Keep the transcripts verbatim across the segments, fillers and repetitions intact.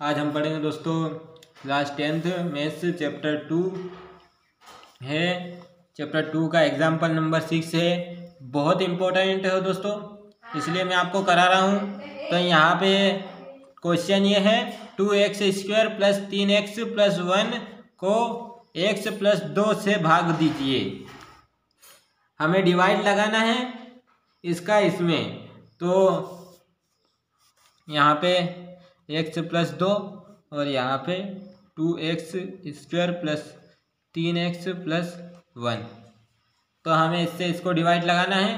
आज हम पढ़ेंगे दोस्तों class tenth maths chapter two है। चैप्टर टू का एग्जाम्पल नंबर सिक्स है। बहुत इम्पोर्टेंट है दोस्तों, इसलिए मैं आपको करा रहा हूँ। तो यहाँ पे क्वेश्चन ये है, टू एक्स स्क्वायर प्लस तीन एक्स प्लस वन को एक्स प्लस दो से भाग दीजिए। हमें डिवाइड लगाना है इसका इसमें। तो यहाँ पे एक्स प्लस दो और यहाँ पे टू एक्स स्क्वायर प्लस तीन एक्स प्लस वन। तो हमें इससे इसको डिवाइड लगाना है।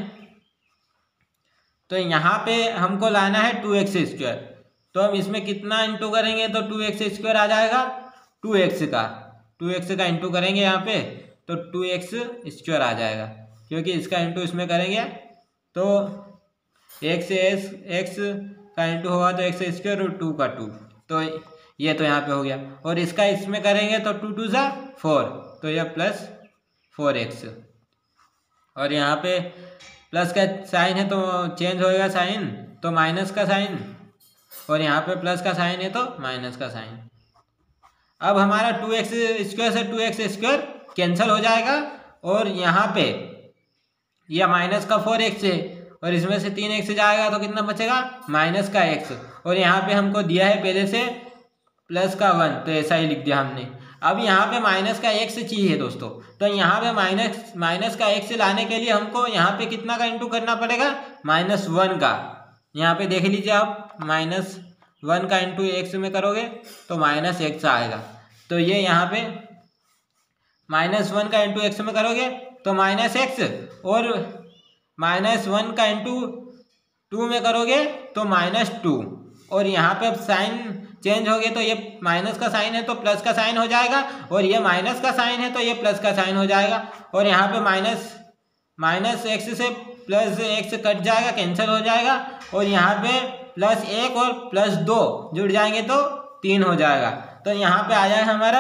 तो यहाँ पे हमको लाना है टू एक्स स्क्वायर। तो हम इसमें कितना इंटू करेंगे तो टू एक्स स्क्वायर आ जाएगा टू एक्स का टू एक्स का इंटू करेंगे यहाँ पे तो टू एक्स स्क्वायर आ जाएगा, क्योंकि इसका इंटू इसमें करेंगे तो एक्स एस एक्स का इंटू होगा तो एक्स स्क्वायर और टू का टू। तो ये तो यहाँ पे हो गया, और इसका इसमें करेंगे तो टू टू सा फोर, तो यह प्लस फोर एक्स। और यहाँ पे प्लस का साइन है तो चेंज होएगा साइन, तो माइनस का साइन, और यहाँ पे प्लस का साइन है तो माइनस का साइन। अब हमारा टू एक्स स्क्वायर से टू एक्स स्क्वायर कैंसिल हो जाएगा, और यहाँ पे यह माइनस का फोर एक्स है और इसमें से तीन एक्स जाएगा तो कितना बचेगा माइनस का एक्स। और यहाँ पे हमको दिया है पहले से प्लस का वन, तो ऐसा ही लिख दिया हमने। अब यहाँ पे माइनस का एक्स चाहिए दोस्तों, तो यहाँ पे माइनस माइनस का एक्स लाने के लिए हमको यहाँ पे कितना का इंटू करना पड़ेगा माइनस वन का। यहाँ पे देख लीजिए आप, माइनस वन का इंटू एक्स में करोगे तो माइनस एक्स आएगा। तो ये यहाँ पे माइनस वन का इंटू एक्स में करोगे तो माइनस एक्स, और माइनस वन का इंटू टू में करोगे तो माइनस टू। और यहाँ पे अब साइन चेंज हो गए, तो ये माइनस का साइन है तो प्लस का साइन हो जाएगा, और ये माइनस का साइन है तो ये प्लस का साइन हो जाएगा। और यहाँ पे माइनस माइनस एक्स से प्लस एक्स कट जाएगा, कैंसिल हो जाएगा, और यहाँ पे प्लस एक और प्लस दो जुड़ जाएंगे तो तीन हो जाएगा। तो यहाँ पे आ जाएगा हमारा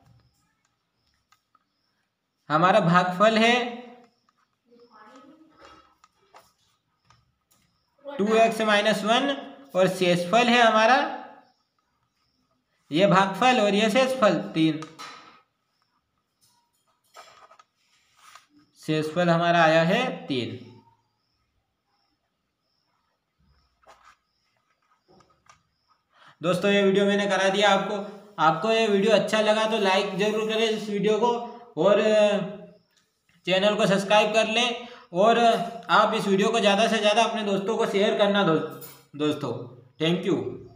हमारा भागफल है टू एक्स माइनस वन, और शेषफल है हमारा ये भागफल और ये शेषफल तीन। शेषफल हमारा आया है तीन। दोस्तों ये वीडियो मैंने करा दिया आपको। आपको ये वीडियो अच्छा लगा तो लाइक जरूर करें इस वीडियो को, और चैनल को सब्सक्राइब कर लें, और आप इस वीडियो को ज़्यादा से ज़्यादा अपने दोस्तों को शेयर करना दो, दोस्तों। Thank you.